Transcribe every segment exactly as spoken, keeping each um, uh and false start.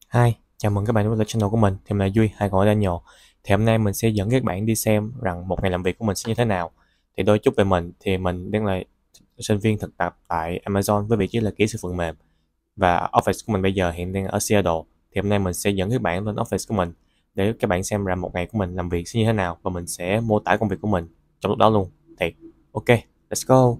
Hi, chào mừng các bạn đến với channel của mình. Thì mình là Duy, hay còn gọi là Daniel. Thì hôm nay mình sẽ dẫn các bạn đi xem rằng một ngày làm việc của mình sẽ như thế nào. Thì đôi chút về mình, thì mình đang là sinh viên thực tập tại Amazon với vị trí là kỹ sư phần mềm. Và office của mình bây giờ hiện đang ở Seattle. Thì hôm nay mình sẽ dẫn các bạn lên office của mình để các bạn xem rằng một ngày của mình làm việc sẽ như thế nào, và mình sẽ mô tả công việc của mình trong lúc đó luôn. Thì ok, let's go.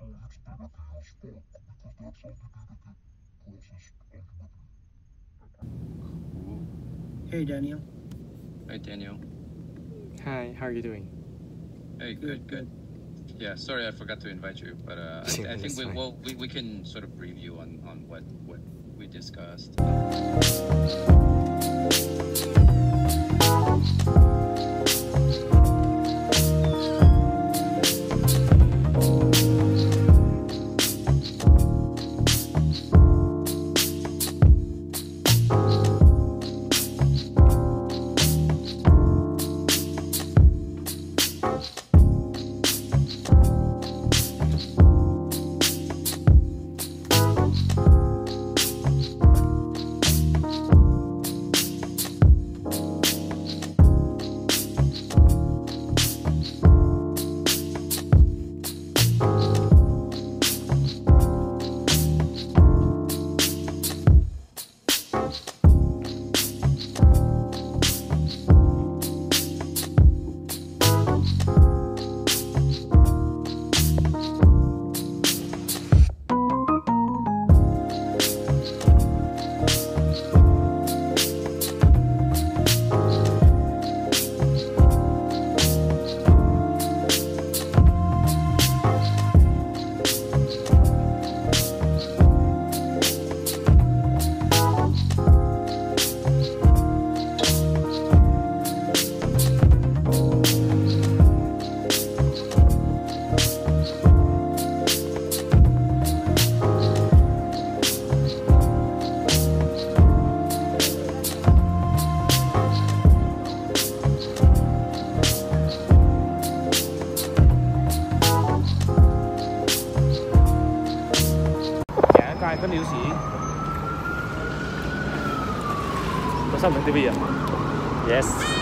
Hey Daniel. Hi Daniel. Hi, how are you doing? Hey, good, good. Yeah, sorry I forgot to invite you, but uh, I, I think we will we, we can sort of brief you on on what what we discussed. Ai có điều gì? Có sắp lên ti vi à? Yes.